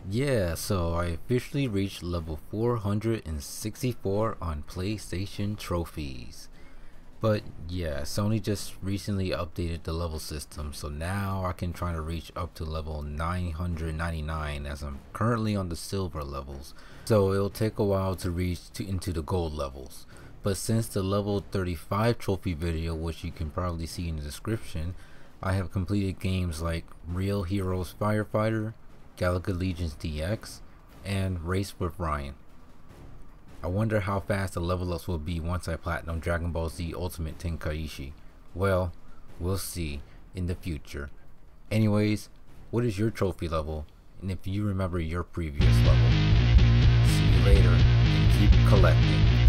Yeah, so I officially reached level 464 on PlayStation trophies. But yeah, Sony just recently updated the level system, so now I can try to reach up to level 999 as I'm currently on the silver levels. So it'll take a while to reach into the gold levels. But since the level 35 trophy video, which you can probably see in the description, I have completed games like Real Heroes Firefighter, Galaga Legions DX, and Race with Ryan. I wonder how fast the level ups will be once I platinum Dragon Ball Z Ultimate Tenkaichi. Well, we'll see in the future. Anyways, what is your trophy level? And if you remember your previous level. See you later and keep collecting.